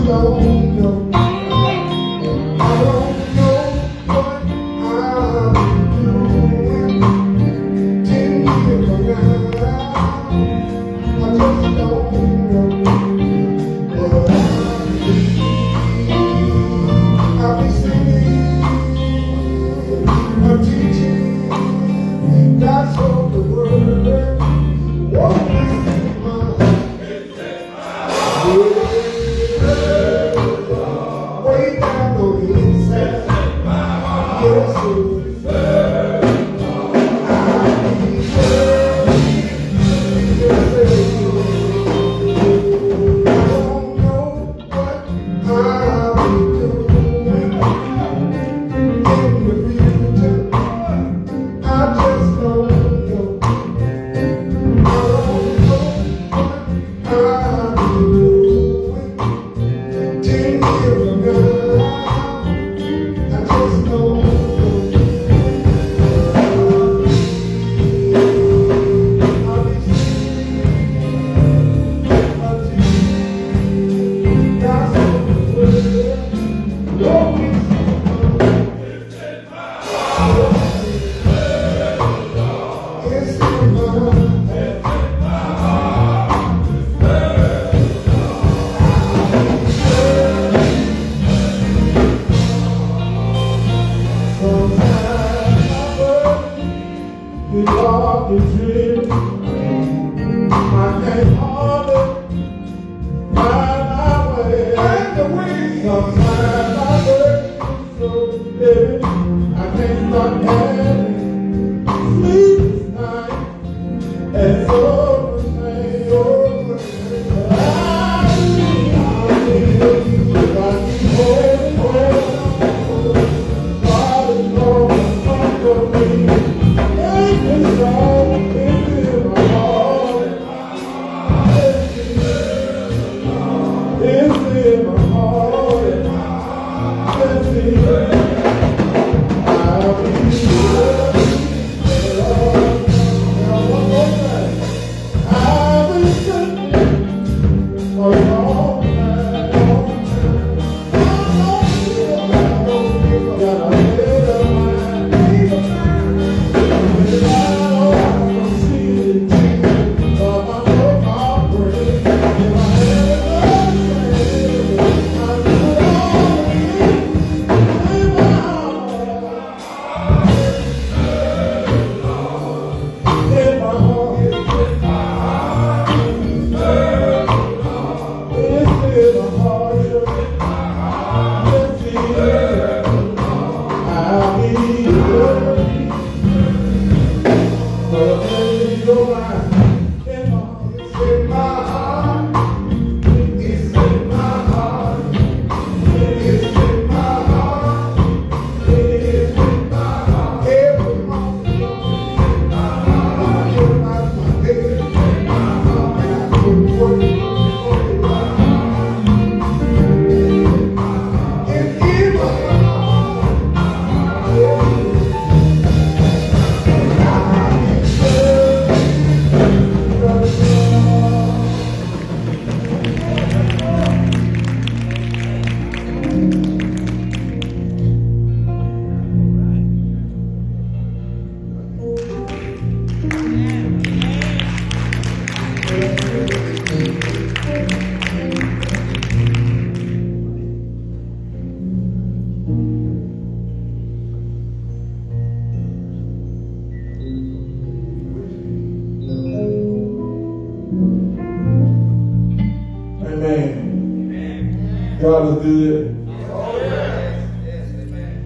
God is good. Oh, yes. Yes, amen.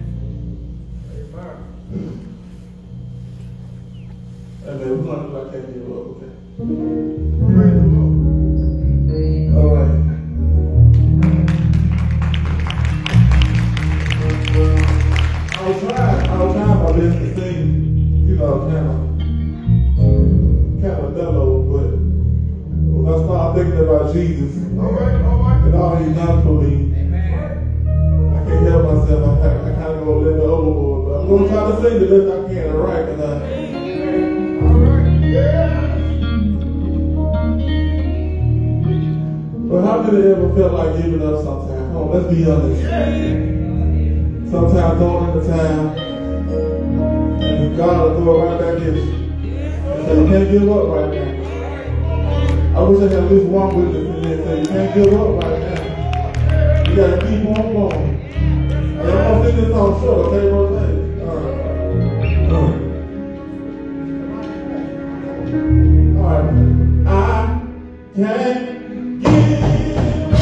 Amen. We're going to like that here, Lord. Okay. Praise the Lord. All right. I was trying my best to sing, you know, kind of mellow, but when I started thinking about Jesus and all He's done for me, I can't help myself. I kind of go a little bit overboard, but I'm going to try to sing the best I can, all right? But how many many ever felt like giving up sometimes? Come on, let's be honest. Sometimes going into town, and God will throw it right back in you. So you can't give up right now. I wish I had at least one witness in there and say you can't give up right now. You gotta keep on going. I'm gonna sing this song short, okay, Rose? Alright. I can't give up.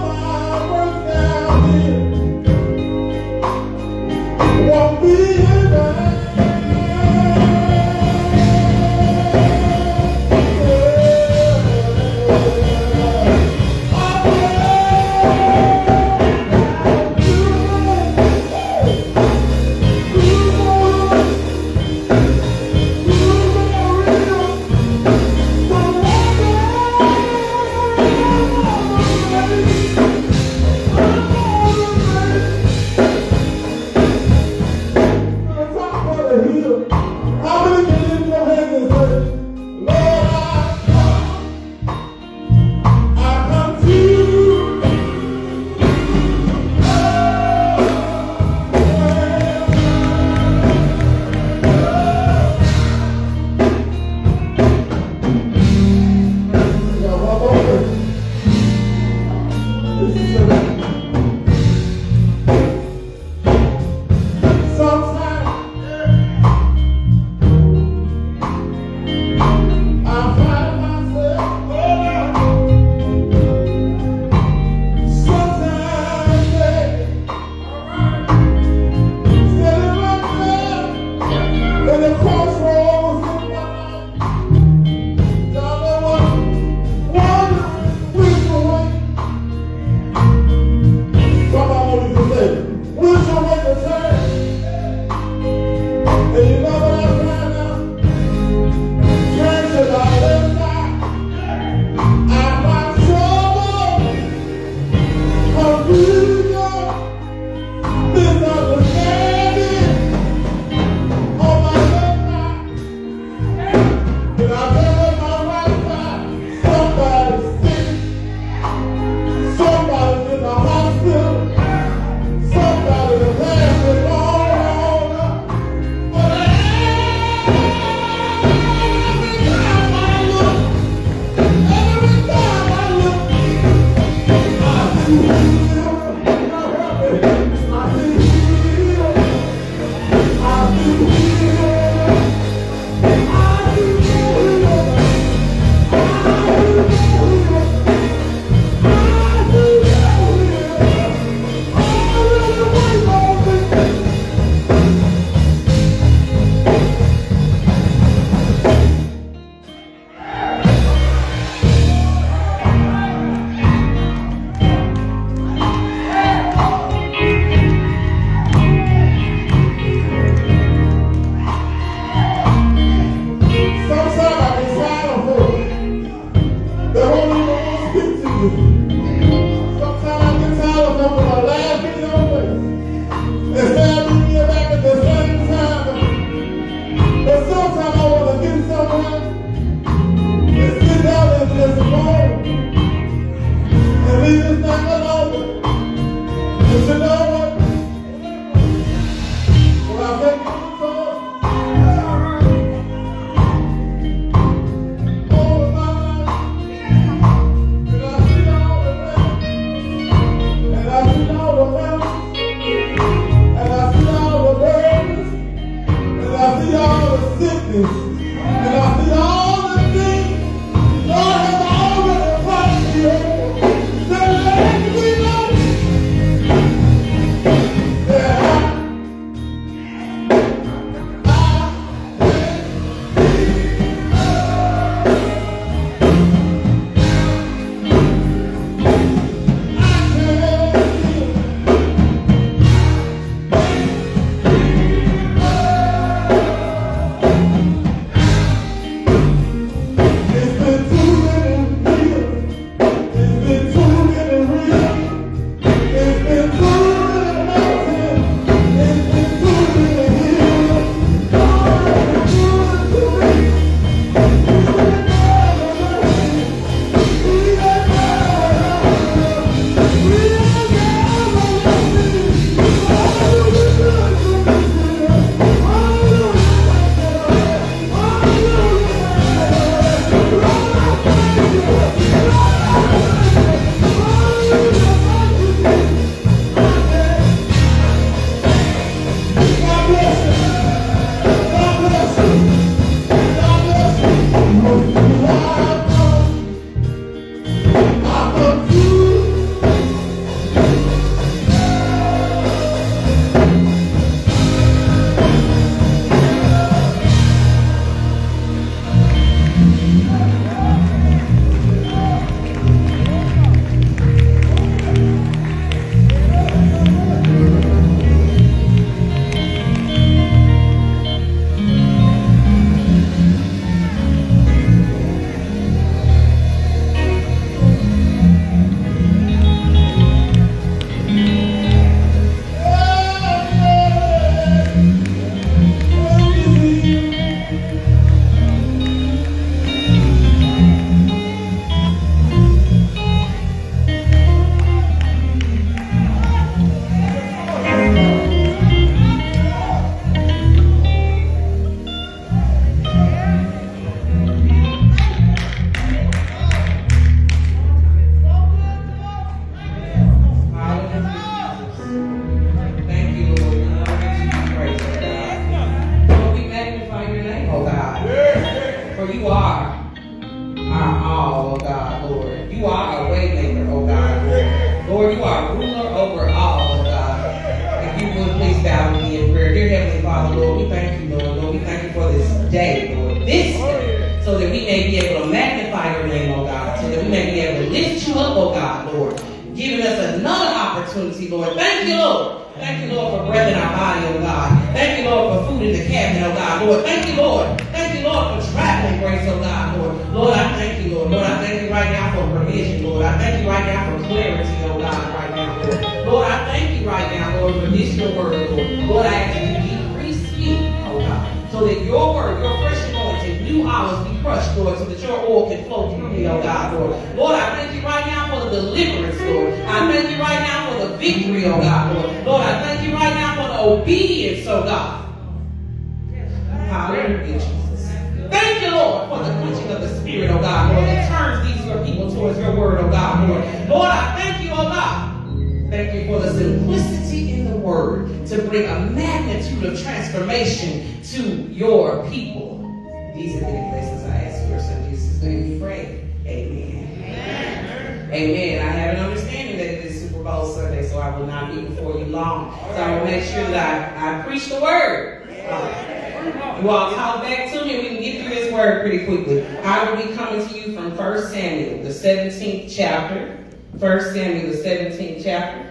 Won't be liberty, Lord. Thank you, Lord. Thank you, Lord, for breath in our body, oh God. Thank you, Lord, for food in the cabinet, oh God. Lord, thank you, Lord. Thank you, Lord, for traveling grace, oh God, Lord. Lord, I thank you, Lord. Lord, I thank you right now for provision, Lord. I thank you right now for clarity, oh God, right now, Lord. Lord, I thank you right now, Lord, for this your word, Lord. Lord, I ask you to decrease me, oh God, so that your word, your fresh anointing, new olives be crushed, Lord, so that your oil can flow through me, oh God, Lord. Lord, I thank you right now for the deliverance, Lord. I thank you right now for the victory, oh God, Lord. Lord, I thank you right now for the obedience, oh God. Hallelujah, Jesus. Thank you, Lord, for the quenching of the Spirit, oh God, Lord, that turns these your people towards your word, oh God, Lord. Lord, I thank you, oh God. Thank you for the simplicity in the word to bring a magnitude of transformation to your people. These are many blessings I ask for your son Jesus' name we pray. Amen. Amen. Amen. I have an understanding that it is Super Bowl Sunday, so I will not be before you long. So I will make sure that I preach the word. You all talk back to me and we can get through this word pretty quickly. I will be coming to you from 1 Samuel, the 17th chapter. 1 Samuel, the 17th chapter.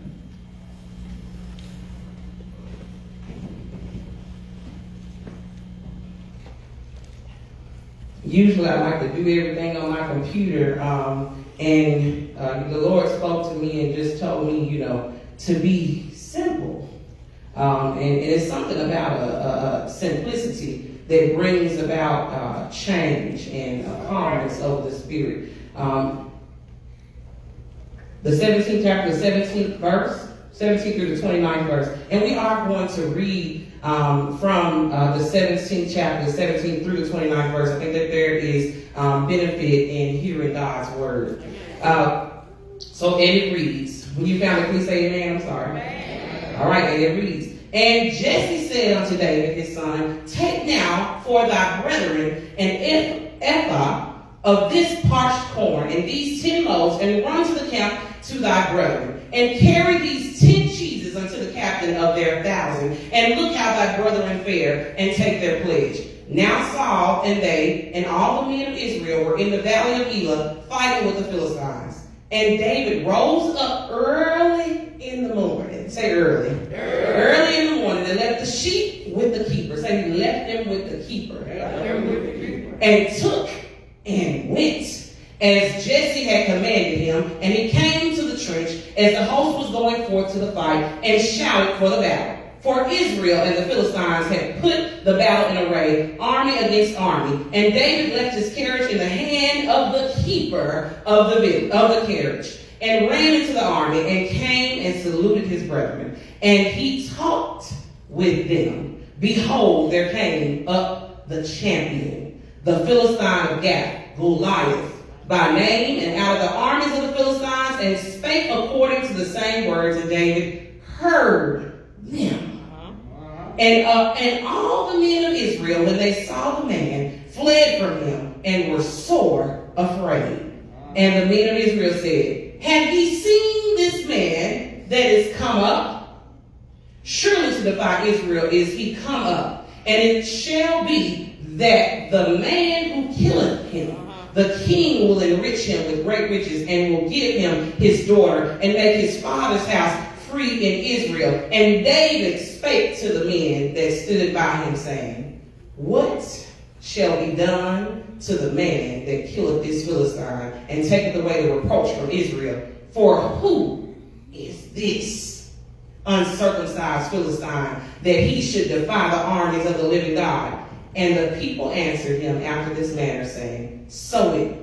Usually I like to do everything on my computer, and the Lord spoke to me and just told me, you know, to be simple. And it's something about a simplicity that brings about change and calmness of the spirit. The 17th chapter, the 17th verse, 17th through the 29th verse. And we are going to read from the 17th chapter, 17th through the 29th verse. I think that there is benefit in hearing God's word. So, and it reads, when you found it, please say amen. I'm sorry. Amen. All right, and it reads, and Jesse said unto David his son, take now for thy brethren an ephah of this parched corn and these 10 loaves, and run to the camp to thy brethren, and carry these 10 cheeses unto the captain of their 1,000, and look how thy brethren fare, and take their pledge. Now Saul and they and all the men of Israel were in the valley of Elah, fighting with the Philistines. And David rose up early in the morning. Say early. Early in the morning, and left the sheep with the keeper. Say he left them with the keeper. And took and went as Jesse had commanded him, and he came to the trench as the host was going forth to the fight, and shouted for the battle. For Israel and the Philistines had put the battle in array, army against army. And David left his carriage in the hand of the keeper of the carriage, and ran into the army, and came and saluted his brethren. And he talked with them. Behold, there came up the champion, the Philistine of Gath, Goliath, by name, and out of the armies of the Philistines, and spake according to the same words. And David heard them. And all the men of Israel, when they saw the man, fled from him, and were sore afraid. And the men of Israel said, have ye seen this man that is come up? Surely to defy Israel is he come up. And it shall be that the man who killeth him, the king will enrich him with great riches, and will give him his daughter, and make his father's house free in Israel. And David spake to the men that stood by him, saying, what shall be done to the man that killeth this Philistine, and taketh away the reproach from Israel? For who is this uncircumcised Philistine, that he should defy the armies of the living God? And the people answered him after this manner, saying, so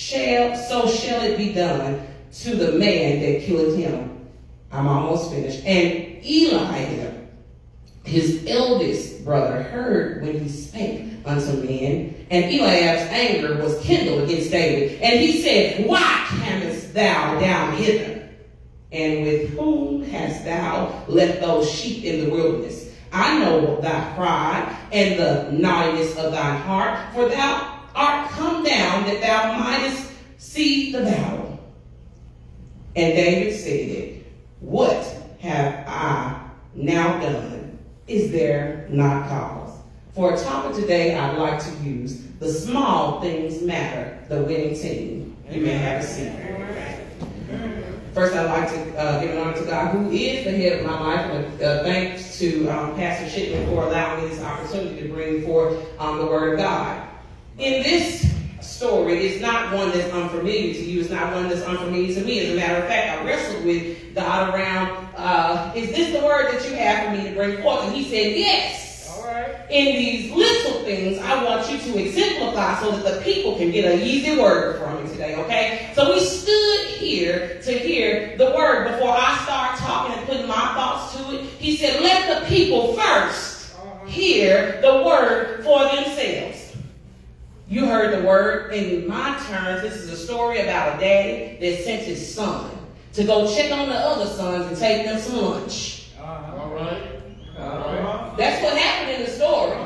shall it be done to the man that killeth him. I'm almost finished. And Eliab, his eldest brother, heard when he spake unto men, and Eliab's anger was kindled against David. And he said, why camest thou down hither? And with whom hast thou left those sheep in the wilderness? I know thy pride and the naughtiness of thine heart, for thou art come down that thou mightest see the battle. And David said, what have I now done? Is there not cause? For a topic today, I'd like to use the small things matter, the winning team. You may have a seat. First, I'd like to give an honor to God, who is the head of my life, and thanks to Pastor Shipman for allowing me this opportunity to bring forth the Word of God. In this story, it's not one that's unfamiliar to you. It's not one that's unfamiliar to me. As a matter of fact, I wrestled with God around, is this the word that you have for me to bring forth? And he said, yes. In these little things, I want you to exemplify so that the people can get an easy word from me today, okay? So we stood here to hear the word. Before I start talking and putting my thoughts to it, he said, let the people first hear the word for themselves. You heard the word. In my terms, this is a story about a daddy that sent his son to go check on the other sons and take them some lunch. All right. That's what happened in the story.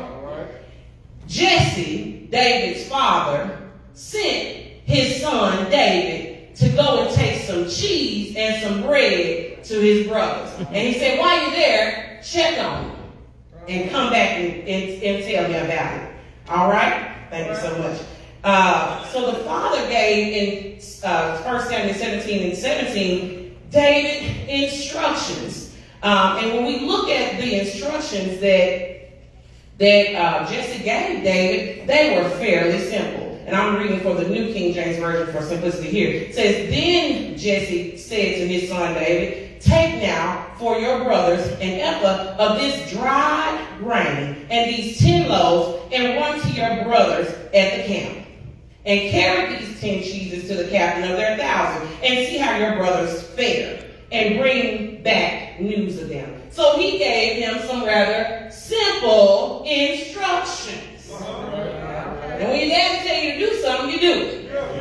Jesse, David's father, sent his son David to go and take some cheese and some bread to his brothers. And he said, while you're there, check on them and come back and tell me about it. All right? Thank you so much. So the father gave in 1 Samuel 17:17 David instructions. And when we look at the instructions that Jesse gave David, they were fairly simple. And I'm reading for the New King James Version for simplicity here. It says, then Jesse said to his son David, take now for your brothers an ephah of this dried grain and these 10 loaves, and run to your brothers at the camp. And carry these 10 cheeses to the captain of their 1,000, and see how your brothers fare, and bring back news of them. So he gave him some rather simple instructions. And when your dad tell you to do something, you do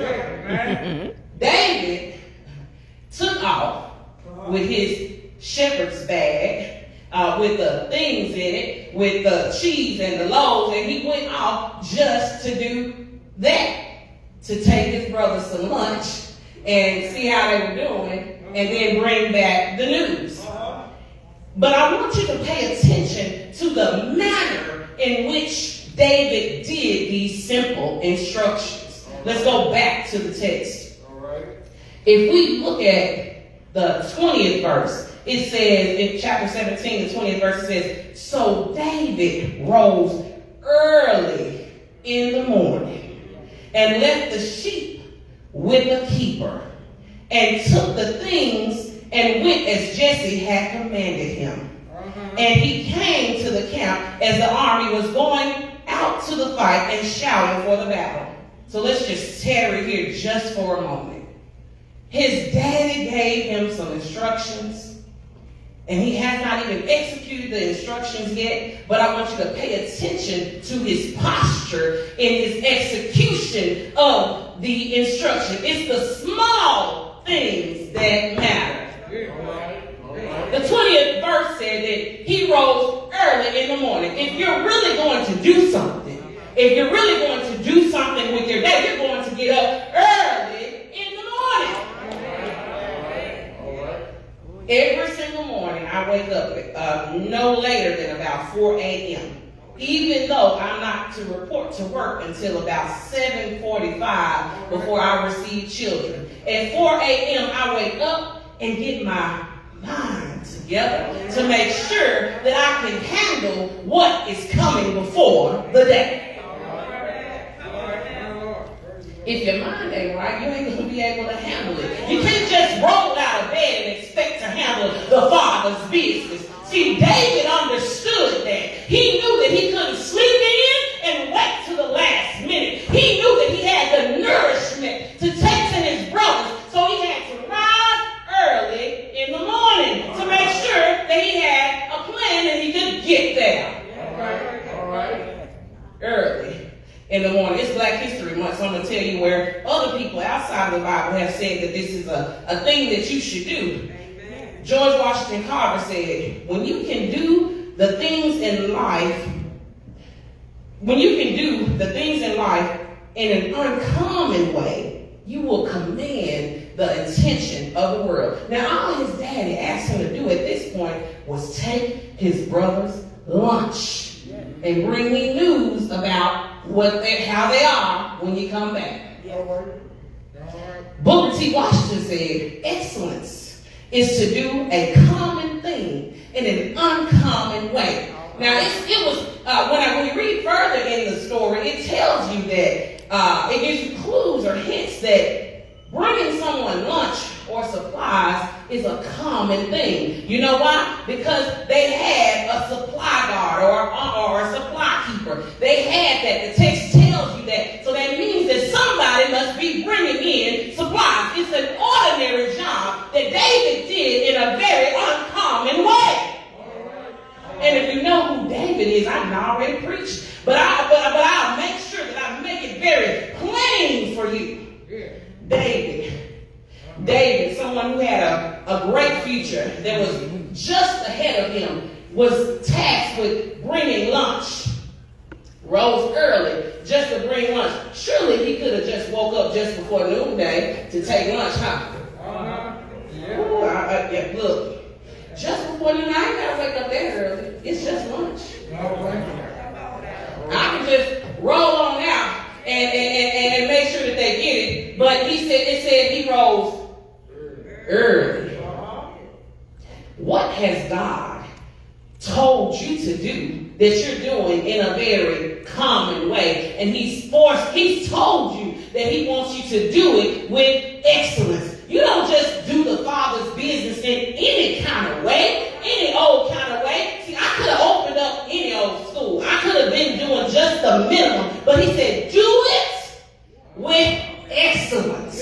it. David took off with his shepherd's bag, with the things in it, with the cheese and the loaves, and he went off just to do that, to take his brothers some lunch and see how they were doing, and then bring back the news. But I want you to pay attention to the manner in which David did these simple instructions. Let's go back to the text. If we look at the 20th verse, it says, in chapter 17, the 20th verse, it says, so David rose early in the morning and left the sheep with the keeper, and took the things and went as Jesse had commanded him. And he came to the camp as the army was going out to the fight and shouting for the battle. So let's just tarry here just for a moment. His daddy gave him some instructions, and he has not even executed the instructions yet, but I want you to pay attention to his posture in his execution of the instruction. It's the small things that matter. The 20th verse said that he rose early in the morning. If you're really going to do something, if you're really going to do something with your day, you're going to get up early in the morning. Every single morning I wake up no later than about 4 a.m. Even though I'm not to report to work until about 7:45 before I receive children. At 4 a.m. I wake up and get my mind together to make sure that I can handle what is coming before the day. If your mind ain't right, you ain't going to be able to handle it. You can't just roll out of bed and expect to handle the Father's business. See, David understood that. He knew that he couldn't sleep in and wait to the last minute. He knew that he had the nourishment to take to his brothers, so he had to rise early in the morning to make sure that he had a plan and he could get there. All right. Early in the morning. It's Black History Month, so I'm going to tell you where other people outside of the Bible have said that this is a thing that you should do. George Washington Carver said, when you can do the things in life, in an uncommon way, you will command the attention of the world. Now, all his daddy asked him to do at this point was take his brother's lunch and bring me news about how they are when you come back. Booker T. Washington said, excellence is to do a common thing in an uncommon way. Now, it was when you read further in the story, it tells you that it gives you clues or hints that bringing someone lunch or supplies is a common thing. You know why? Because they had a supply guard or a supply keeper. They had that. The text tells you that. So that means that somebody must be bringing in supplies. It's an ordinary job that David did in a very uncommon way. And if you know who David is, I can already preach. But I'll make sure that I make it very plain for you. David, someone who had a great future that was just ahead of him, was tasked with bringing lunch. Rose early just to bring lunch. Surely he could have just woke up just before noonday to take lunch, huh? Look. Just before noon, I ain't gotta wake up that early. It's just lunch. I can just roll on out and make sure that they get it. But it said he rose early. What has God told you to do that you're doing in a very common way? And he's told you that he wants you to do it with excellence. You don't just do the Father's business in any kind of way, any old kind of way. See, I could have opened up any old school. I could have been doing just the minimum. But he said, do it with excellence.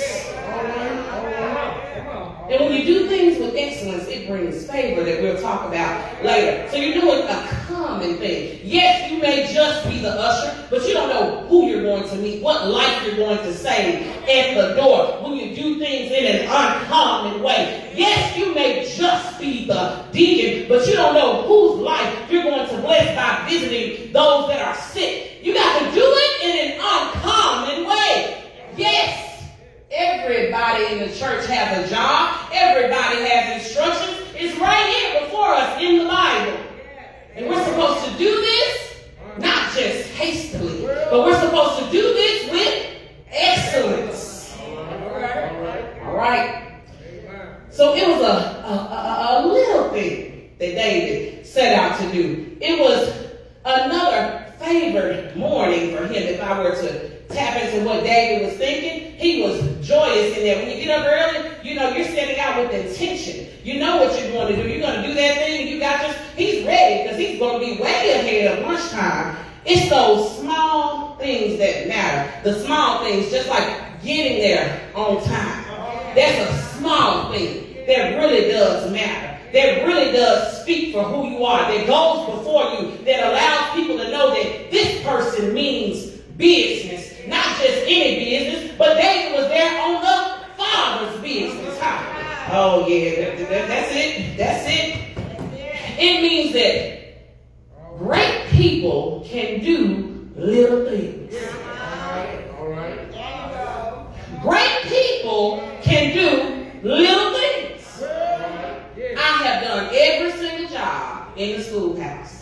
And when you do things with excellence, it brings favor that we'll talk about later. So you're doing a common thing. Yes, you may just be the usher, but you don't know who you're going to meet, what life you're going to save at the door when you do things in an uncommon way. Yes, you may just be the deacon, but you don't know whose life you're going to bless by visiting those that are sick. You got to do it in an uncommon way. Yes. Everybody in the church has a job. Everybody has instructions. It's right here before us in the Bible. And we're supposed to do this, not just hastily, but we're supposed to do this with excellence. All right. So it was a little thing that David set out to do. It was another favored morning for him. If I were to tap into what David was thinking, he was joyous in that. When you get up early, you know you're setting out with intention. You know what you're going to do. You're going to do that thing. You got he's ready because he's going to be way ahead of lunchtime. It's those small things that matter. The small things, just like getting there on time. That's a small thing that really does matter. That really does speak for who you are. That goes before you. That allows people to know that this person means business. Not just any business, but David was there on the Father's business. Oh yeah, that's it. That's it. It means that great people can do little things. All right. Great people can do little things. I have done every single job in the schoolhouse.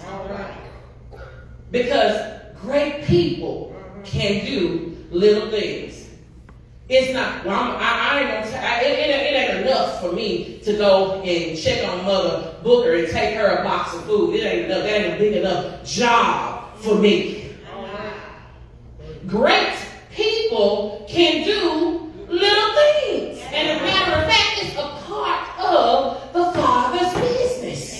Because great people can do little things. It's not, well, it ain't enough for me to go and check on Mother Booker and take her a box of food. It ain't enough. That ain't a big enough job for me. Great people can do little things. And as a matter of fact, it's a part of the Father's business.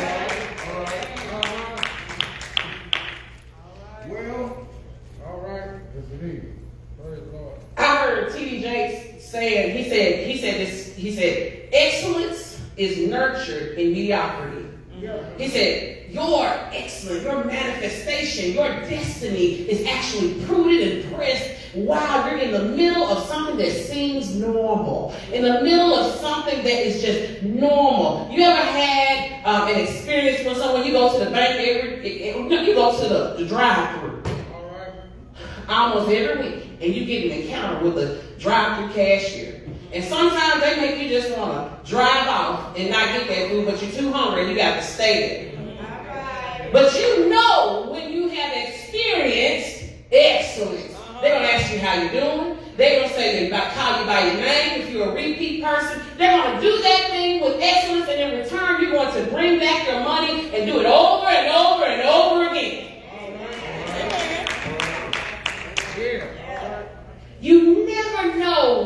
I heard T.D. Jakes saying, he said, excellence is nurtured in mediocrity. He said, your excellence, your manifestation, your destiny is actually rooted and pressed while you're in the middle of something that seems normal, in the middle of something that is just normal. You ever had an experience where someone, you go to the bank you go to the drive-thru almost every week, and you get an encounter with a drive-thru cashier. And sometimes they make you just want to drive off and not get that food, but you're too hungry and you got to stay there. But you know when you have experienced excellence, they're going to ask you how you're doing. They're going to say call you by your name if you're a repeat person. They're going to do that thing with excellence, and in return, you're going to bring back your money and do it over and over and over again. You never know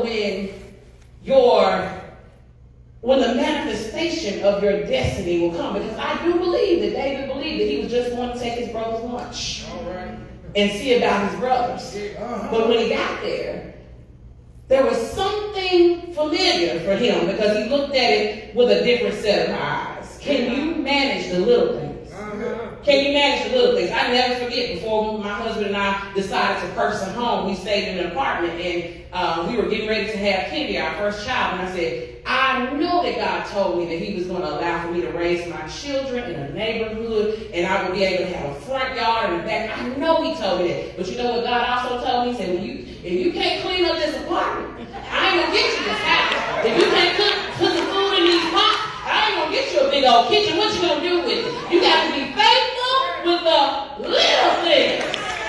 when the manifestation of your destiny will come, because I do believe that David believed that he was just going to take his brother's lunch and see about his brothers. But when he got there was something familiar for him, because he looked at it with a different set of eyes. Can you manage the little things? Can you manage the little things? I never forget, before my husband and I decided to purchase a home, we stayed in an apartment, and we were getting ready to have Kennedy, our first child, and I said, I know that God told me that he was going to allow for me to raise my children in a neighborhood, and I would be able to have a front yard and a back. I know he told me that. But you know what God also told me? He said, if you can't clean up this apartment, I ain't going to get you this house. If you can't cook some food in these pots, I ain't going to get you a big old kitchen. What you going to do with it? You got to be faithful with the little things.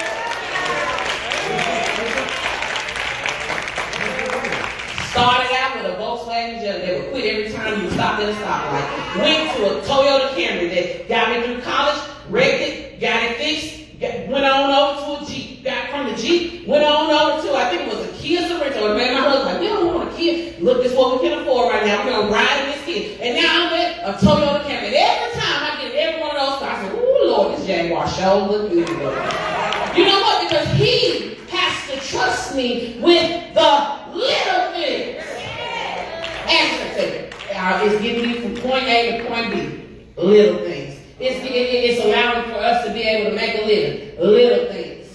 Started out with a Volkswagen Jetta that would quit every time you stopped at a stoplight. Went to a Toyota Camry that got me through college, wrecked it, got it fixed, went on over to a Jeep, got from the Jeep, went on over to, I think it was a Kia Sorento. And man, my husband was like, we don't want a Kia. Look, this is what we can afford right now. We're going to ride in this Kia. And now I'm at a Toyota Camry. And every time I get in every one of those cars, I say, ooh, Lord, this Jaguar sure look good. You know what? Because he has to trust me with the little things. Answer it. It's getting you from point A to point B. Little things. It's allowing for us to be able to make a living. Little things.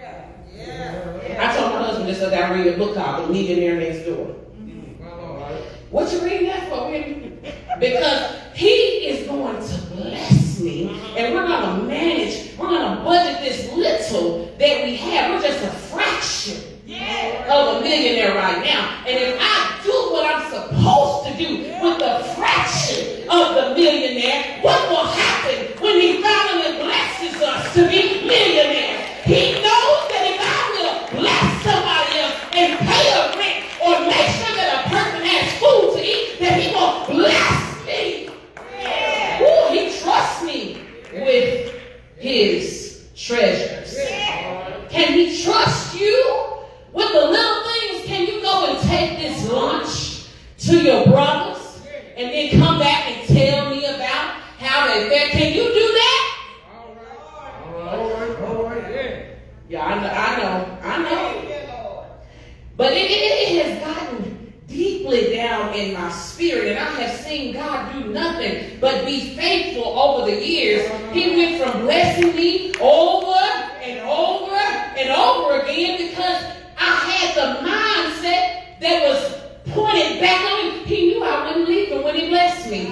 I told my husband this other day, I read a book called The Millionaire Next Door. What you reading that for? Because he is going to bless me, and we're going to manage, we're going to budget this little that we have. We're just a fraction of a millionaire right now. And if I do what I'm supposed to do with the fraction of the millionaire, what will happen when he finally blesses us to be millionaires? He knows that if I will bless somebody else and pay a rent or make sure that a person has food to eat, that he will bless me. Ooh, he trusts me with his treasures. Can he trust you with the little things? Can you go and take this lunch to your brothers and then come back and tell me about how they felt? Can you do that? All right. Yeah, I know. But it has gotten deeply down in my spirit, and I have seen God do nothing but be faithful over the years. He went from blessing me over and over and over again because I had the mindset that was pointed back on him. He knew I wouldn't leave him when he blessed me.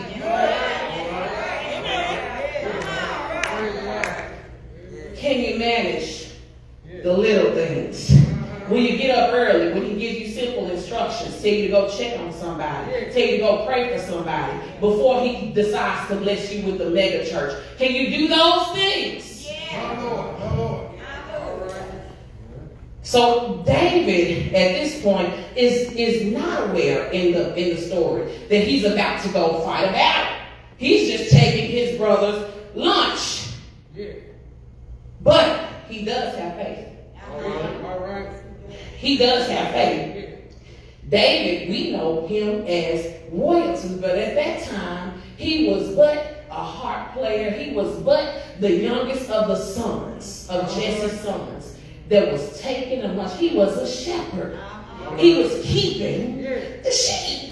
Can you manage the little things? When you get up early, when he gives you simple instructions, tell you to go check on somebody, tell you to go pray for somebody before he decides to bless you with the mega church. Can you do those things? So David, at this point, is not aware in the story that he's about to go fight a battle. He's just taking his brother's lunch. But he does have faith. All right. He does have faith. David, we know him as royalty, but at that time, he was but a harp player. He was but the youngest of the sons, of Jesse's sons, that was taking a lunch. He was a shepherd. He was keeping the sheep.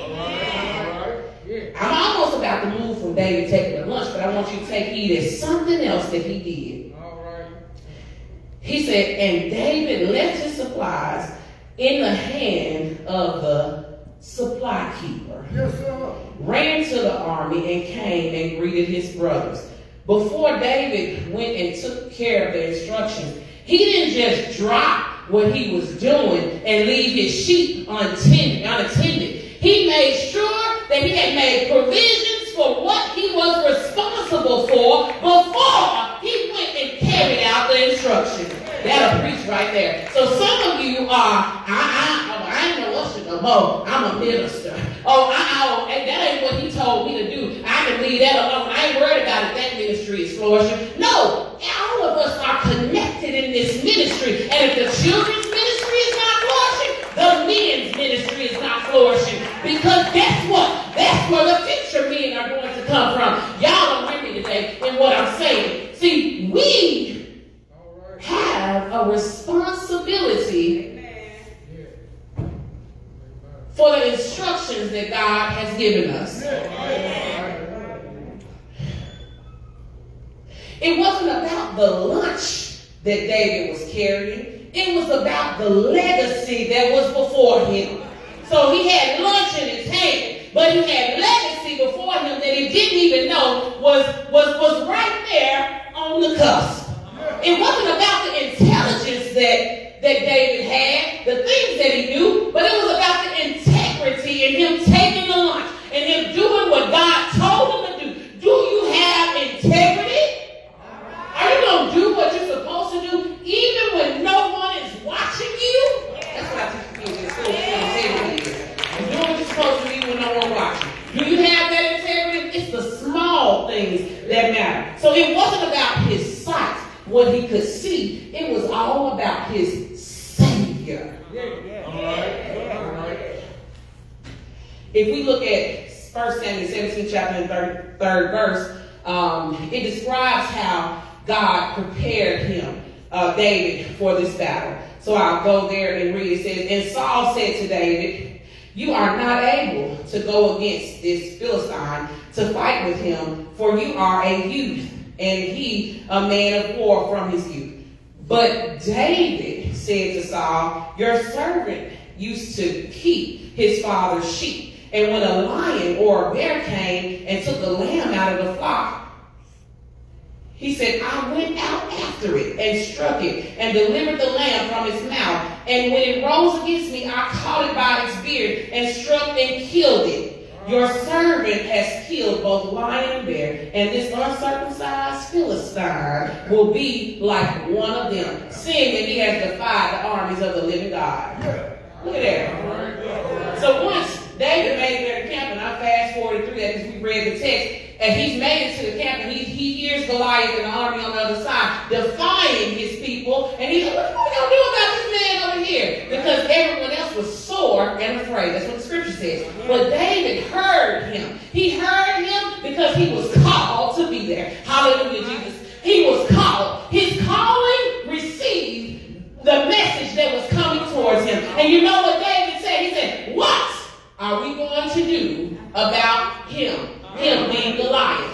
I'm almost about to move from David taking the lunch, but I want you to take heed at something else that he did. He said, and David left his supplies in the hand of the supply keeper. Yes, sir. Ran to the army and came and greeted his brothers. Before David went and took care of the instructions, he didn't just drop what he was doing and leave his sheep unattended. He made sure that he had made provisions for what he was responsible for before he went and carried out the instructions. That'll preach right there. So some of you are, I ain't no usher no more. I'm a minister. That ain't what he told me to do. I can leave that alone. I ain't worried about it. That ministry is flourishing. No, all of us are connected in this ministry. And if the children's ministry is not flourishing, the men's ministry is not flourishing. Because guess what? That's where the future men are going to come from. Y'all don't hear me today in what I'm saying. See, we have a responsibility for the instructions that God has given us. It wasn't about the lunch that David was carrying. It was about the legacy that was before him. So he had lunch in his hand, but he had legacy before him that he didn't even know was right there on the cusp. It wasn't about the intelligence that David had, the things that he knew, but it was about the integrity and him taking the lunch and him doing what God told him to do. Do you have integrity? Are you going to do what you're supposed to do even when no one is watching you? That's what I teach people in school. Integrity is. You do what you're supposed to do when no one watching. Do you have that integrity? It's the small things that matter. So it wasn't about his sight, what he could see. It was all about his Savior. All right. If we look at 1 Samuel 17 chapter and 3rd verse, it describes how God prepared him, David, for this battle. So I'll go there and read. It says, and Saul said to David, you are not able to go against this Philistine to fight with him, for you are a youth, and he a man of war from his youth. But David said to Saul, your servant used to keep his father's sheep. And when a lion or a bear came and took a lamb out of the flock, he said, I went out after it and struck it and delivered the lamb from its mouth. And when it rose against me, I caught it by its beard and struck and killed it. Your servant has killed both lion and bear, and this uncircumcised Philistine will be like one of them, seeing that he has defied the armies of the living God. Look at that. So once David made it there to camp, and I fast forwarded through that because we read the text, and he's made it to the camp, and he hears Goliath and the army on the other side defying his people, and he's like, what are we going to do about this man over here? Because everyone else was sore and afraid. That's what the scripture says. But David heard him. He heard him because he was called to be there. Hallelujah, Jesus. He was called. His calling received the message that was coming towards him. And you know what David said? He said, what are we going to do about him? Him being Goliath.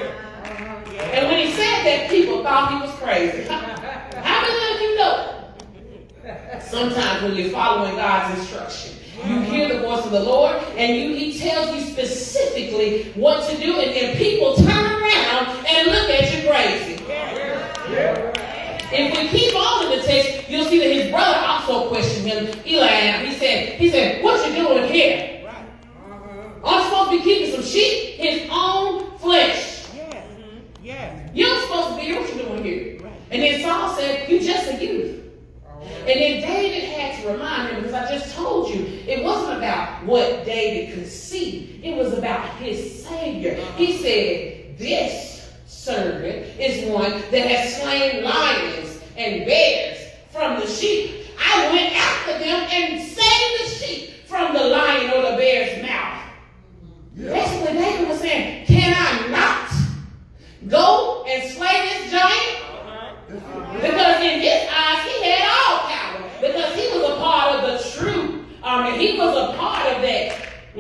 And when he said that, people thought he was crazy. How many of you know? Sometimes when you're following God's instruction, you hear the voice of the Lord, and he tells you specifically what to do, and then people turn around and look at you crazy. If we keep on in the text, you'll see that his brother also questioned him. Eli, he said, what you doing here? Aren't you supposed to be keeping some sheep? His own flesh. You're supposed to be here. What you doing here? And then Saul said, you just a youth. And then David had to remind him, because I just told you, it wasn't about what David could see. It was about his Savior. He said, this servant is one that has slain lions and bears from the sheep. I went after them and saved the sheep from the lion or the bear's mouth. That's what David was saying. Can I not go and slay this giant? Because in his eyes, he had all power. Because he was a part of the true army. He was a part of that.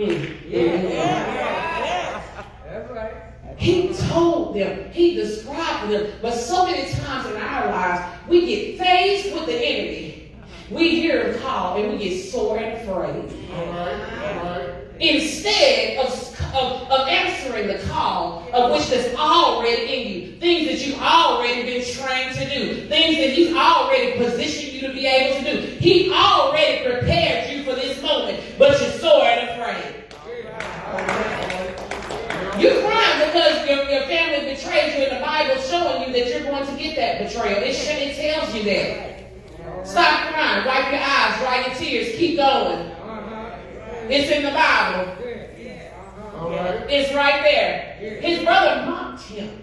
That's right. He told them. He described them. But so many times in our lives, we get faced with the enemy. We hear him call and we get sore and afraid. All right. Instead of answering the call of which that's already in you, things that you've already been trained to do, things that he's already positioned you to be able to do. He already prepared you for this moment, but you're sore and afraid. You're crying because your family betrayed you, and the Bible's showing you that you're going to get that betrayal. It tells you that. Stop crying. Wipe your eyes. Dry your tears. Keep going. It's in the Bible. It's right there. His brother mocked him.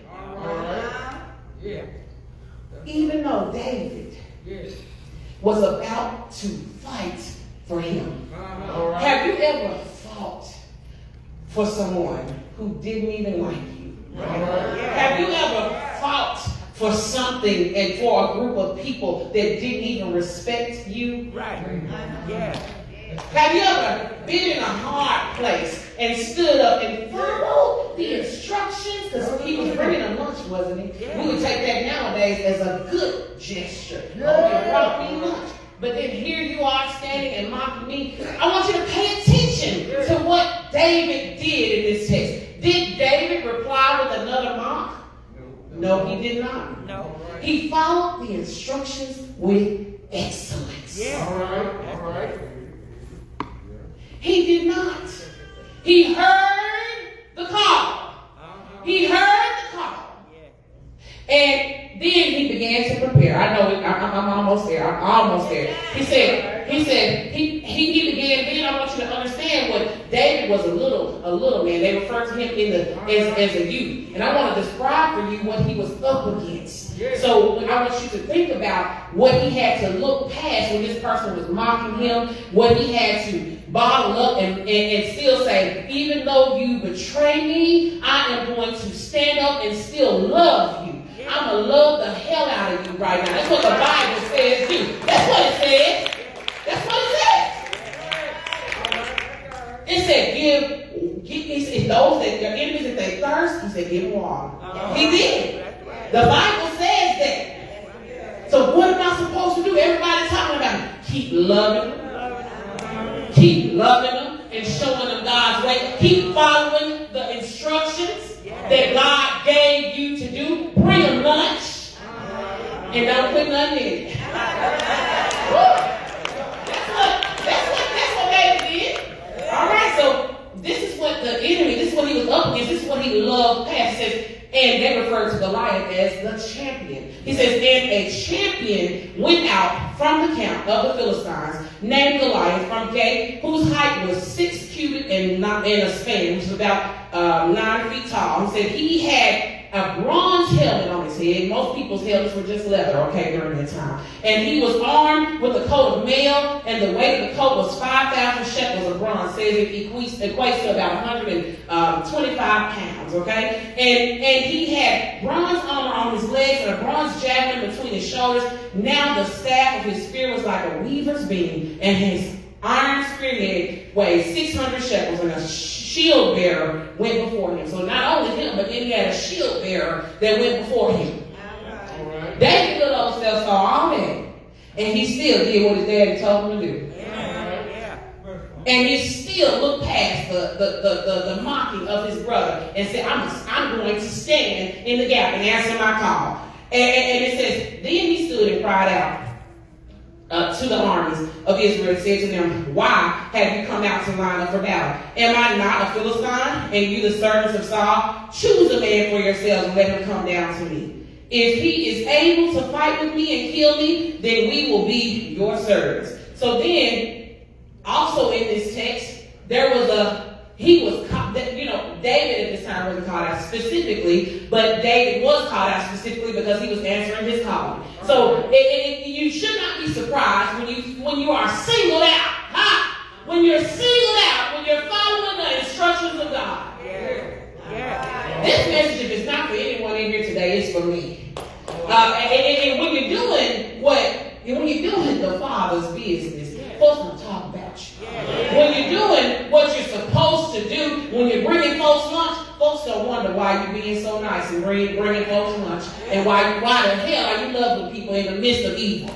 Even though David was about to fight for him. Have you ever fought for someone who didn't even like you? Have you ever fought for something and for a group of people that didn't even respect you? Have you ever been in a hard place and stood up and followed the instructions? Because he was bringing a lunch, wasn't he? We would take that nowadays as a good gesture. Oh, you brought me lunch. But then here you are standing and mocking me. I want you to pay attention to what David did in this text. Did David reply with another mock? No, he did not. No. He followed the instructions with excellence. All right. He did not. He heard the call. He heard the call. And then he began to prepare. I know I'm almost there. I'm almost there. He began. Then I want you to understand what David was a little man. They refer to him as a youth. And I want to describe for you what he was up against. So I want you to think about what he had to look past when this person was mocking him, what he had to bottle up and still say, even though you betray me, I am going to stand up and still love you. I'm going to love the hell out of you right now. That's what the Bible says do. That's what it says. That's what it says. It said, give those that your enemies, if they thirst, he said, give them water. He did. The Bible says that. So what am I supposed to do? Everybody's talking about it. Keep loving them. Keep loving them and showing them God's way. Keep following the instructions that God gave you to do. Bring them lunch and don't put nothing in it. That's what David did. All right, so this is what the enemy, this is what he was up against, this is what he loved past. He says, and they refer to Goliath as the champion. He says, and a champion went out from the camp of the Philistines, named Goliath from Gath, whose height was 6 cubits and a span, which was about 9 feet tall. He said he had a bronze helmet on his head. Most people's helmets were just leather, okay, during that time. And he was armed with a coat of mail, and the weight of the coat was 5,000 shekels of bronze. Says it equates to about 125 pounds, okay? And he had bronze armor on his legs and a bronze javelin between his shoulders. Now the staff of his spear was like a weaver's beam, and his iron spearhead weighed 600 shekels, and a shield bearer went before him. So not only him, but then he had a shield bearer that went before him. Right. David little old self saw all that, and he still did what his daddy told him to do. And he still looked past the mocking of his brother and said, I'm going to stand in the gap and answer my call. And it says, then he stood and cried out to the armies of Israel and said to them, why have you come out to line up for battle? Am I not a Philistine, and you the servants of Saul? Choose a man for yourselves and let him come down to me. If he is able to fight with me and kill me, then we will be your servants. So then, also in this text, David at this time wasn't called out specifically, but David was called out specifically because he was answering his calling. So you should not be surprised when you are singled out. When you're singled out, when you're following the instructions of God. This message, if it's not for anyone in here today, it's for me. And when you're doing the Father's business, folks will talk about you. When you're doing what you're supposed to do, when you're bringing folks lunch, folks don't wonder why you're being so nice and bringing folks lunch, and why the hell are you loving people in the midst of evil.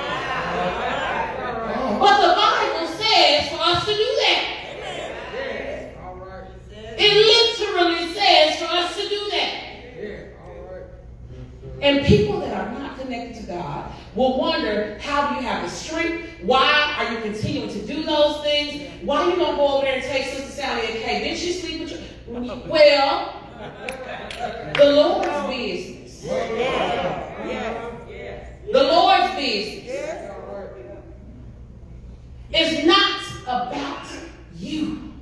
But the Bible says for us to do that. It literally says for us to do that. And people that are not connected to God will wonder, how do you have the strength? Why are you continuing to do those things? Why are you going to go over there and take Sister Sally a cake? Didn't she sleep with you? Well, the Lord's business. It's not about you.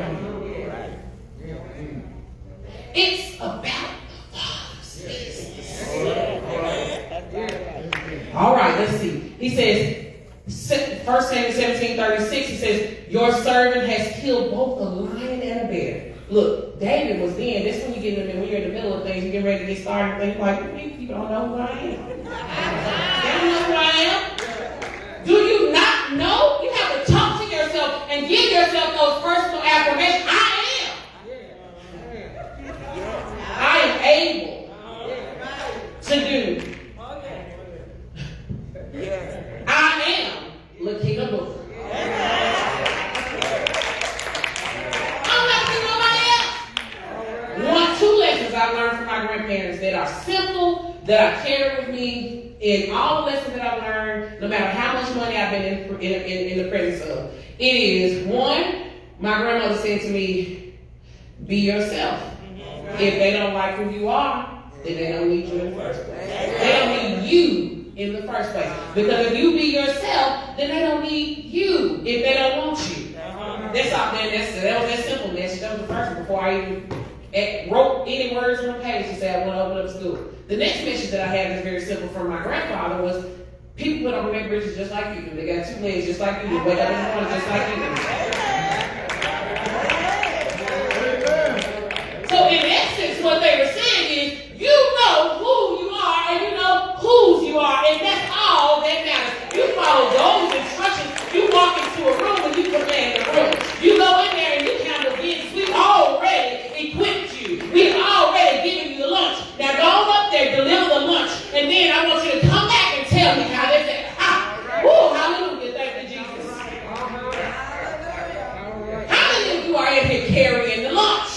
It's about the Father's business. All right, let's see. He says, 1 Samuel 17:36, he says, your servant has killed both a lion and a bear. Look, David was then. That's when you get in the, when you're in the middle of things, you get ready to get started, think like, you don't know who I am. You don't know who I am. Do you not know? You have to talk to yourself and give yourself those personal affirmations. I am able to do. I am Lakenna Book. Two lessons I learned from my grandparents that are simple, that I carry with me in all the lessons that I've learned, no matter how much money I've been in the presence of. It is, one, my grandmother said to me, be yourself. If they don't like who you are, then they don't need you in the first place. They don't need you in the first place. Because if you be yourself, then they don't need you if they don't want you. That's all. That was that simple message. That was the first one before I even wrote any words on the page to say I want to open up school. The next message that I had is very simple from my grandfather was, people put on neck bridges just like you do. They got two legs just like you do. Wake up in the morning just like you do. So in essence, what they were saying is, you know who you are and you know whose you are, and that's all that matters. You follow those instructions. You walk into a room and you command the room. You go in there and you handle business. We've already equipped you. We've already given you the lunch. Now go on up there, deliver the lunch, and then I want you to come back and tell me how they said, hallelujah, thank you, Jesus. How many of you are in here carrying the lunch?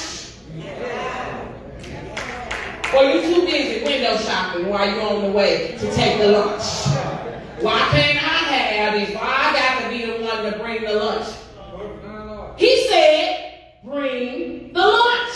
Or you too busy window shopping while you're on the way to take the lunch? Why can't I have this? Why I got to be the one to bring the lunch? He said, bring the lunch.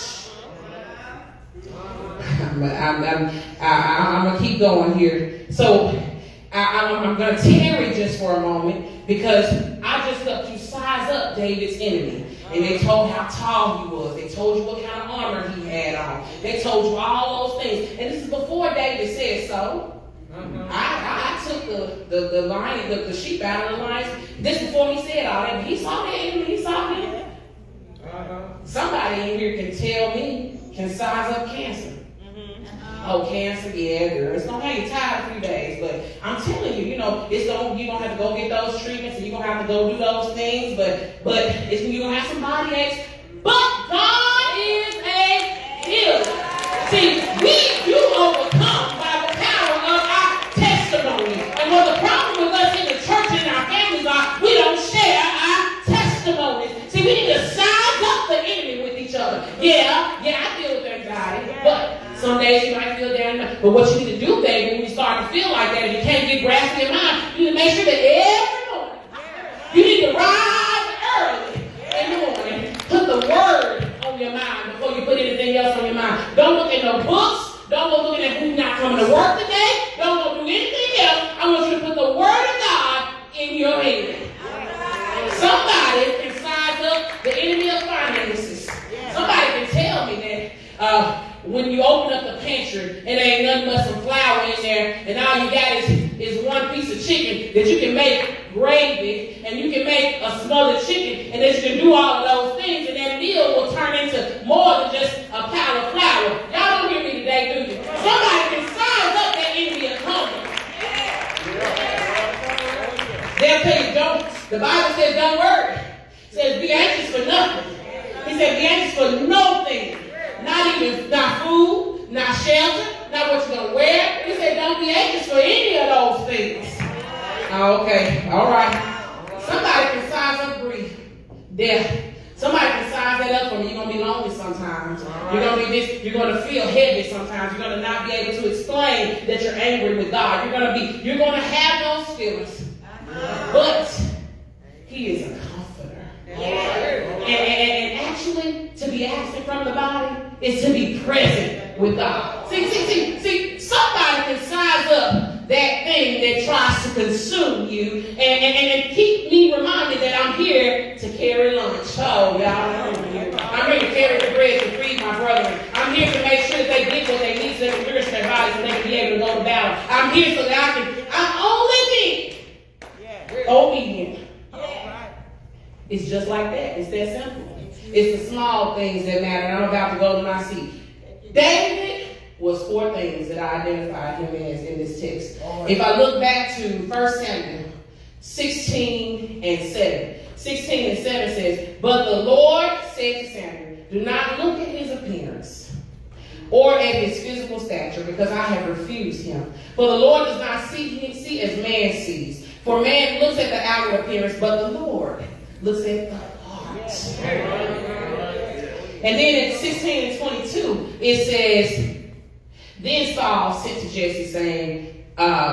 I'm going to keep going here. So I'm going to tarry just for a moment because I just helped you size up David's enemy. And they told how tall he was. They told you what kind of armor he had on. They told you all those things. And this is before David said so. I took the lion, the sheep out of the lions. This before he said all that. But he saw the enemy. He saw him. Somebody in here can tell me, can size up cancer. Oh, cancer, yeah, girl. It's gonna hang you tired a few days, but I'm telling you, you're gonna have to go get those treatments, and you're gonna have to go do those things, but you're gonna have some body aches. But God is a healer. See, you overcome by the power of our testimony. And what the problem with us in the church and our families are, we don't share our testimonies. See, we need to size up the enemy with each other. Yeah, I deal with anxiety, but some days you might feel down. But what you need to do, baby, when you start to feel like that, if you can't get grass in your mind, you need to make sure that every morning you need to rise early in the morning. Put the word on your mind before you put anything else on your mind. Don't look at no books. Don't go looking at who's not coming to work today. Don't go do anything else. I want you to put the word of God in your head. Somebody can size up the enemy of finances. Somebody can tell me that when you open up the pantry and there ain't nothing but some flour in there and all you got is one piece of chicken, that you can make gravy and you can make a smothered chicken and that you can do all of those things and that meal will turn into more than just a pile of flour. Y'all don't hear me today, do you? Somebody can size up that enemy of hunger. They'll tell you don't. The Bible says don't worry. It says be anxious for nothing. He said be anxious for no thing. Not food, not shelter, not what you're going to wear. He said don't be anxious for any of those things. Okay, all right. Somebody can size up grief, death. Somebody can size that up for you. You're going to be lonely sometimes. You're going to feel heavy sometimes. You're going to not be able to explain that you're angry with God. You're going to have those feelings. But He is a comforter. And actually, to be absent from the body is to be present with God. See, somebody can size up that thing that tries to consume you and keep me reminded that I'm carry lunch. Oh, y'all. I'm here to carry the bread to feed my brethren. I'm here to make sure that they get what they need so they can nourish their bodies and they can be able to go to battle. I'm here so that I'm only being obedient. It's just like that. It's that simple. It's the small things that matter. And I'm about to go to my seat. David was 4 things that I identified him as in this text. If I look back to 1 Samuel 16 and 7. 16 and 7 says, but the Lord said to Samuel, do not look at his appearance or at his physical stature, because I have refused him. For the Lord does not see as man sees. For man looks at the outward appearance, but the Lord looks at the heart. And then in 16 and 22, it says, then Saul sent to Jesse saying,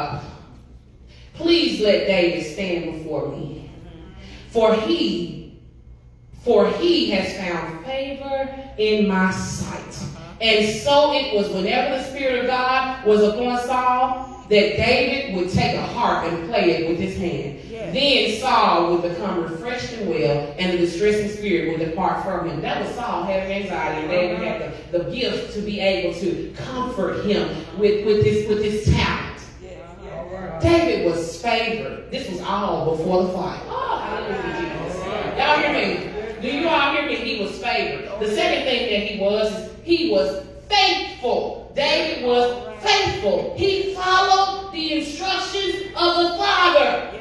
please let David stand before me, for he has found favor in my sight. And so it was whenever the Spirit of God was upon Saul, that David would take a harp and play it with his hand. Then Saul would become refreshed and well, and the distressing spirit would depart from him. That was Saul having anxiety, and David had the gift to be able to comfort him with his talent. David was favored. This was all before the fight. Oh, hallelujah, Jesus. Y'all hear me? Do you all hear me? He was favored. The second thing that he was faithful. David was faithful. He followed the instructions of the Father.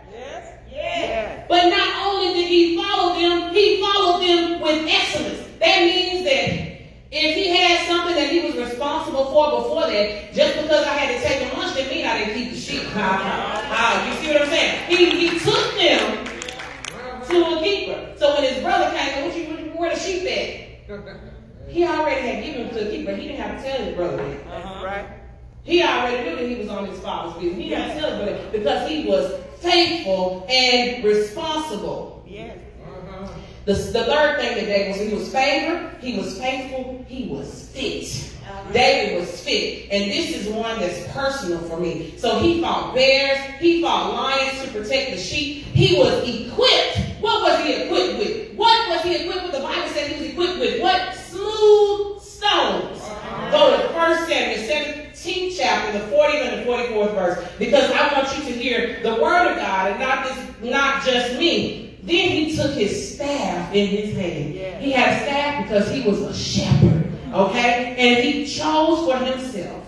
But not only did he followed them with excellence. That means that if he had something that he was responsible for before that, just because I had to take him lunch didn't mean I didn't keep the sheep. You see what I'm saying? He took them to a keeper. So when his brother came, where the sheep at? He already had given them to a keeper. He didn't have to tell his brother that. Right. He already knew that he was on his father's business. He didn't have to tell his brother because he was faithful and responsible. Yes. The third thing that David was, he was favored, he was faithful, he was fit. David was fit. And this is one that's personal for me. So he fought bears, he fought lions to protect the sheep. He was equipped. What was he equipped with? What was he equipped with? The Bible said he was equipped with what? Smooth stones. Go to 1 Samuel 17th chapter, the 40th and the 44th verse, because I want you to hear the word of God and not just me. Then he took his staff in his hand. Yeah. He had a staff because he was a shepherd, okay? And he chose for himself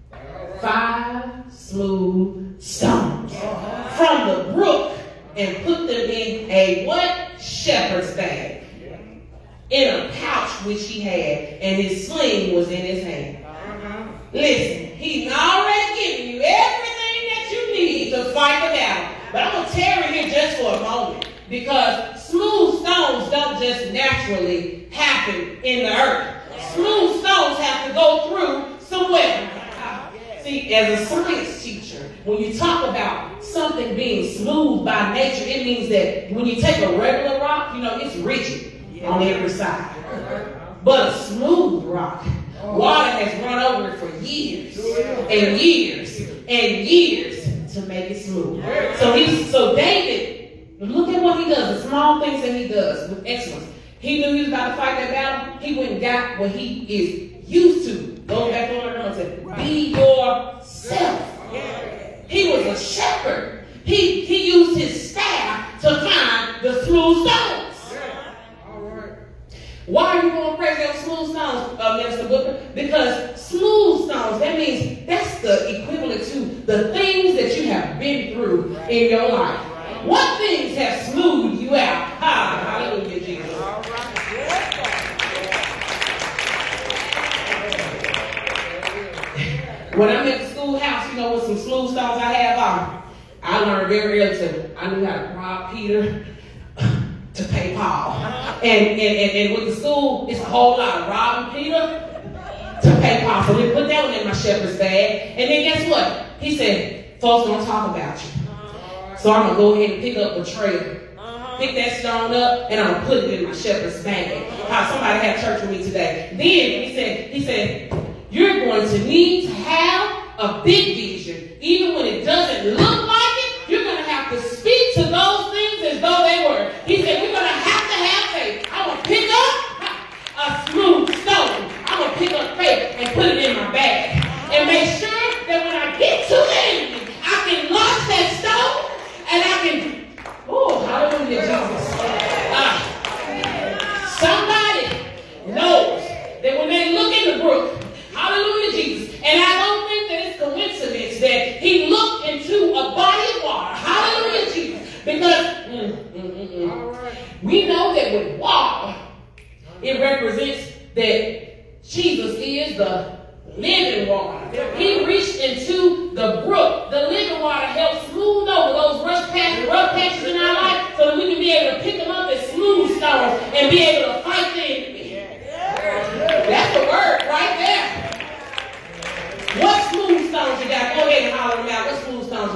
5 smooth stones from the brook and put them in a what? Shepherd's bag. In a pouch which he had, and his sling was in his hand. Listen, he's already given you everything that you need to fight the battle. But I'm going to tarry here just for a moment, because smooth stones don't just naturally happen in the earth. Smooth stones have to go through some weather. See, as a science teacher, when you talk about something being smooth by nature, it means that when you take a regular rock, it's rigid on every side. But a smooth rock, water has run over it for years and years and years to make it smooth. So David, look at what he does, the small things that he does with excellence. He knew he was about to fight that battle. He went and got what he is used to. Go back over and said, be yourself. He was a shepherd. He used his staff to find the smooth stones. Why are you going crazy on smooth stones, Minister Booker? Because smooth stones, that means that's the equivalent to the things that you have been through in your life. What things have smoothed you out? Hallelujah, Jesus. When I'm at the schoolhouse, with some smooth stones I have on, I learned very early I knew how to rob Peter to pay Paul. And with the school, it's a whole lot of robbing Peter to pay Paul. So we put that one in my shepherd's bag. And then guess what? He said, folks don't talk about you. So I'm going to go ahead and pick up a trail. Pick that stone up, and I'm going to put it in my shepherd's bag. How somebody had church with me today. Then he said, you're going to need to have a big vision. Even when it doesn't look like it, you're going to have to speak to those things as though they were. He said, we're going to have to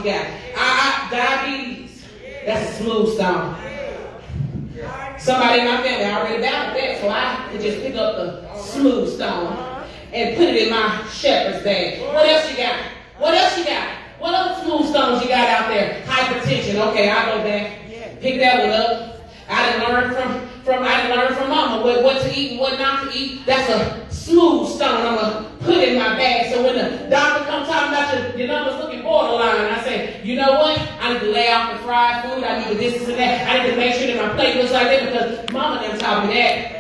got? Diabetes. That's a smooth stone. Somebody in my family already battled that, so I could just pick up the smooth stone and put it in my shepherd's bag. What else you got? What else you got? What other smooth stones you got out there? Hypertension. Okay, I'll go back. Pick that one up. I didn't learn from mama what to eat and what not to eat. That's a smooth stone I'm going to put in my bag. So when the doctor comes talking about your numbers looking borderline, I say, you know what? I need to lay off the fried food. I need to this and that. I need to make sure that my plate looks like that because mama didn't taught me that.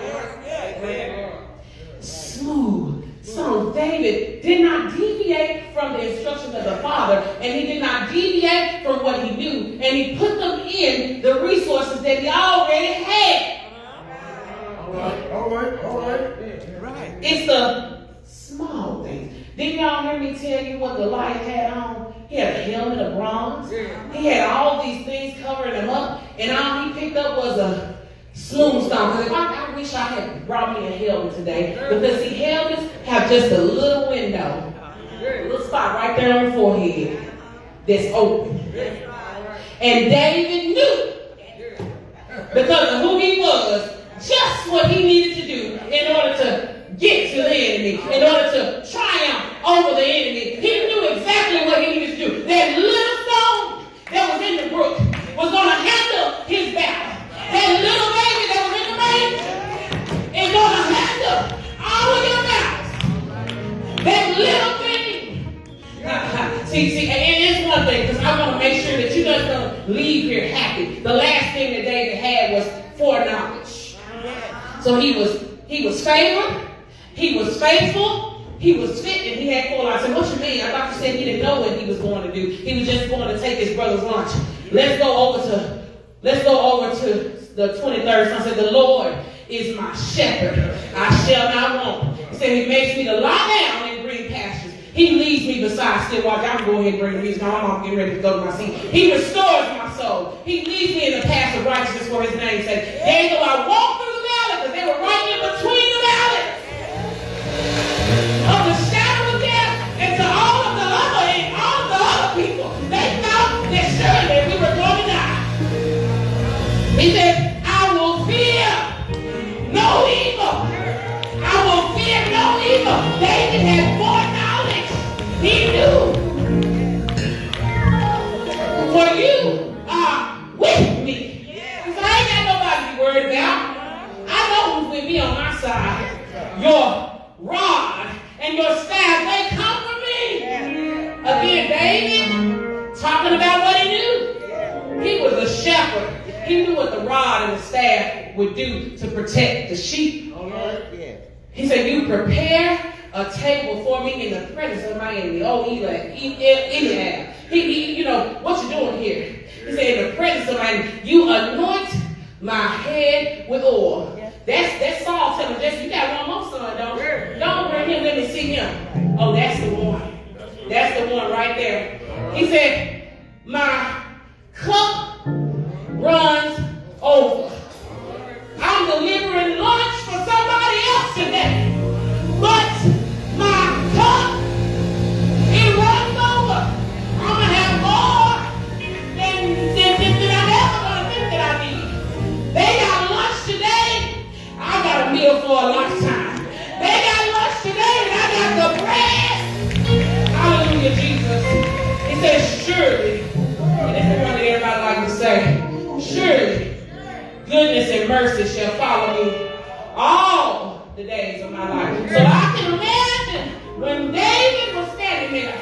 Smooth. So David did not deviate from the instructions of the Father, and he did not deviate from what he knew, and he put them in the resources that he already had. All right. It's the small things. Didn't y'all hear me tell you what Goliath had on? He had a helmet of bronze. He had all these things covering him up, and all he picked up was a smooth stone. Because I wish I had brought me a helmet today. Because see, helmets have just a little window, a little spot right there on the forehead that's open. And David knew, because of who he was, just what he needed to do in order to get to the enemy, in order to triumph over the enemy. He knew exactly what he needed to do. That little stone that was in the brook was going to handle his battle. That little baby that was in the manger is going to handle all of your battles. That little thing. See, and it's one thing, because I want to make sure that you just don't leave here happy. The last thing that David had was foreknowledge. So he was favored, he was faithful, he was fit, and he had foreknowledge. I said, what you mean? I thought you said he didn't know what he was going to do. He was just going to take his brother's lunch. Let's go over to the 23rd Psalm. Said, the Lord is my shepherd, I shall not want. He said, he makes me to lie down in green pastures. He leads me beside still waters. I'm going to go ahead and bring the music. My mom getting ready to go to my seat. He restores my soul. He leads me in the path of righteousness for his name's sake. Yea, though I walk through the valley, because they were right in between the valleys of the shadow of death, and to all of the other people, they thought that surely we were going to die. He said, I will fear no evil. I will fear no evil. David had foreknowledge. He knew. For you are with me. Because I ain't got nobody to be worried about. I know who's with me on my side. Your rod and your staff, they comfort me. Again, David, talking about what he knew. He was a shepherd. He knew what the rod and the staff would do to protect the sheep. He said, you prepare a table for me in the presence of my enemy. Oh, Eliab. You know, what you doing here? He said, in the presence of my enemy, you anoint my head with oil. That's Saul telling Jesse, you got one more son, don't you? Don't bring him, let me see him. Oh, that's the one. That's the one right there. He said, my cup runs over. I'm delivering lunch for somebody else today. But my cup, it runs over. I'm going to have more than I'm ever going to think that I need. They got lunch today. I got a meal for a lifetime. They got lunch today and I got the bread. Hallelujah, Jesus. He says, surely, and this is one that everybody likes to say, surely, goodness and mercy shall follow me all the days of my life. So I can imagine when David was standing there,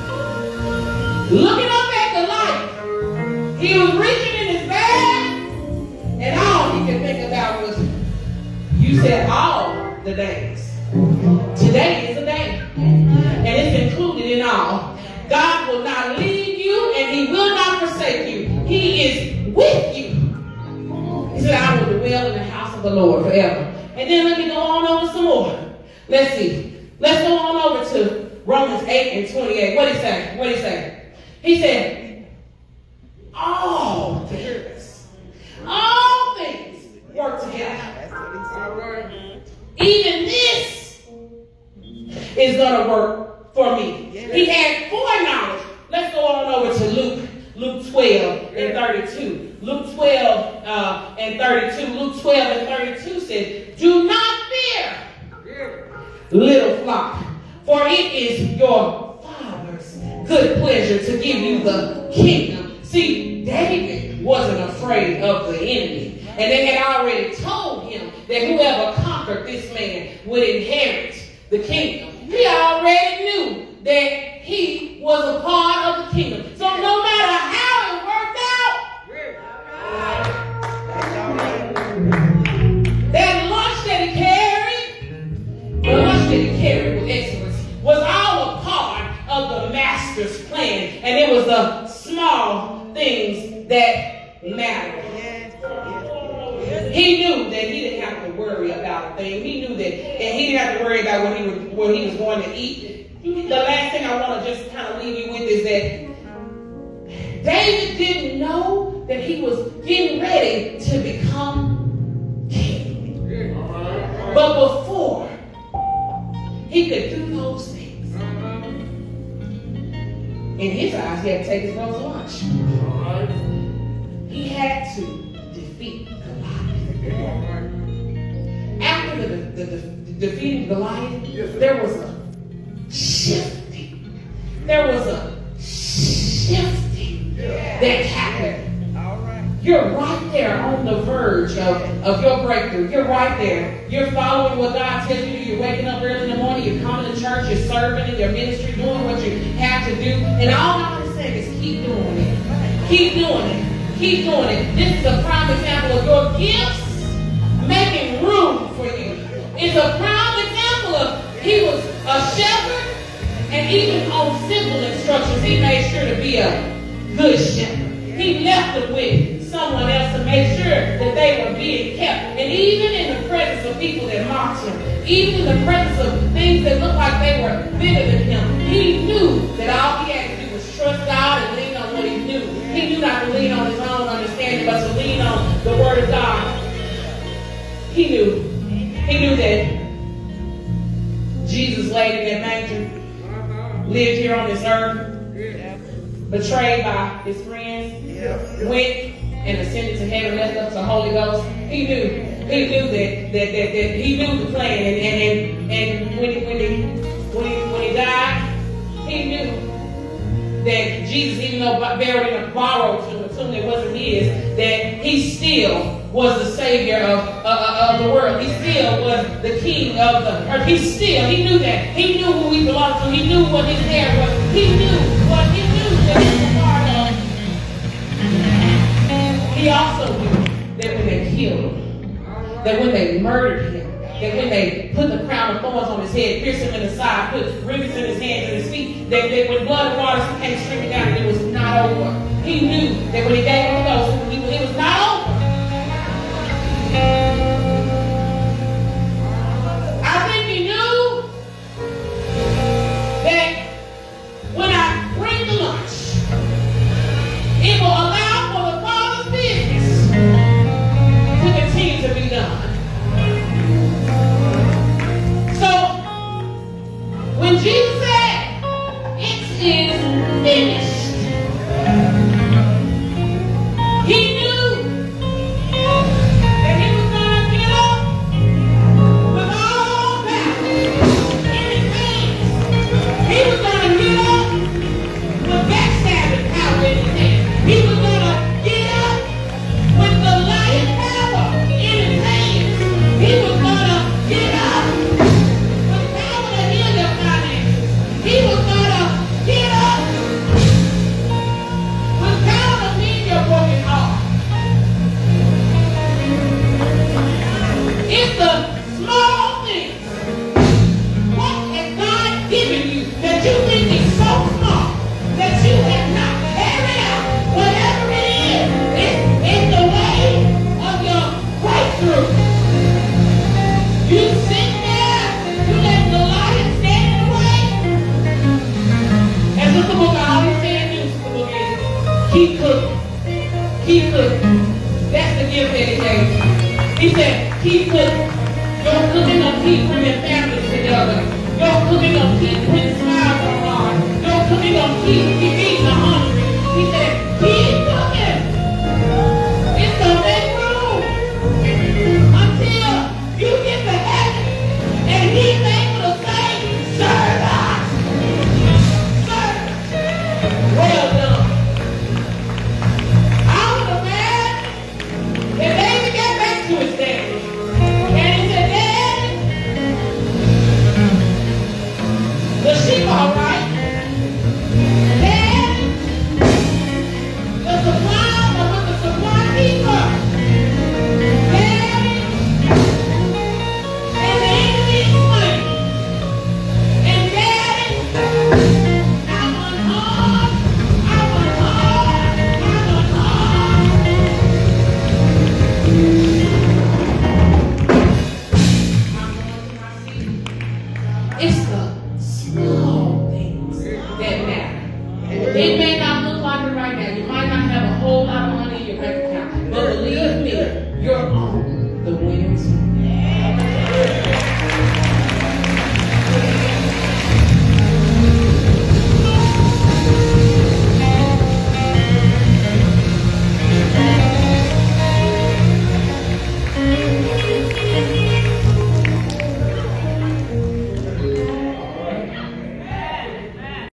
looking up at the light, he was reaching in his bag, and all he could think about was, you said all the days. Today is a day, and it's included in all. God will not leave you, and he will not forsake you. He is with you. He said, I will dwell in the house of the Lord forever. And then let me go on over some more. Let's see. Let's go on over to Romans 8 and 28. What did he say? What did he say? He said, all things work together. Even this is going to work for me. He had foreknowledge. Let's go on over 12 and 32. Luke 12 and 32. Luke 12 and 32 says, do not fear, little flock, for it is your Father's good pleasure to give you the kingdom. See, David wasn't afraid of the enemy. And they had already told him that whoever conquered this man would inherit the kingdom. He already knew that he was a part of the kingdom. So no matter how it worked out, that lunch that he carried, the lunch that he carried with excellence, was all a part of the master's plan. And it was the small things that mattered. He knew that he didn't have to worry about a thing. He knew that, and he didn't have to worry about what he was going to eat. The last thing I want to just kind of leave you with is that David didn't know that he was getting ready to become king. But before he could do those things, in his eyes, he had to take his brother's lunch. He had to defeat Goliath. After the defeating Goliath, there was a shifting. There was a shifting that happened. You're right there on the verge of your breakthrough. You're right there. You're following what God tells you to do. You're waking up early in the morning. You're coming to church. You're serving in your ministry, doing what you have to do. And all God is saying is keep doing it. Keep doing it. Keep doing it. This is a prime example of your gifts making room for you. It's a prime example of he was a shepherd, and even on simple instructions, he made sure to be a good shepherd. He left them with someone else to make sure that they were being kept. And even in the presence of people that mocked him, even in the presence of things that looked like they were bigger than him, he knew that all he had to do was trust God and lean on what he knew. He knew not to lean on his own understanding, but to lean on the word of God. He knew that Jesus laid in that manger, lived here on this earth, betrayed by his friends, went and ascended to heaven, left up to the Holy Ghost. He knew that he knew the plan, and when he died, he knew that Jesus, even though buried in a borrowed tomb, a tomb that wasn't his, that he still was the Savior of the world. He still was the King of the earth. He knew that. He knew who he belonged to. He knew what his hair was. He knew that he was a part of. He also knew that when they killed him, that when they murdered him, that when they put the crown of thorns on his head, pierced him in the side, put ribbons in his hands and his feet, that when blood and water came streaming down, it was not over. He knew that when he gave him the ghost, it was not over. I think he knew that when I bring the lunch, it will allow for the Father's business to continue to be done. So, when Jesus said, it is finished, he knew that he was going to get up with all power in his hands. He was going to get up with backstabbing power in his hands. He was going to get up with the lion power in his hands. He was going to get up with power to heal your finances. He was going to get up with power to mend your broken heart. It's the small things. What has God given you that you think is so small that you have not carried out? Whatever it is, it's the way of your breakthrough. You sit there, you let the lion stand in the way. And Sister Book, I always say in news, Sister Book, is keep cooking. Keep cooking. That's the gift that he gave you. He said, keep cooking. Your cooking will keep bringing families together. Your cooking will keep putting smiles on our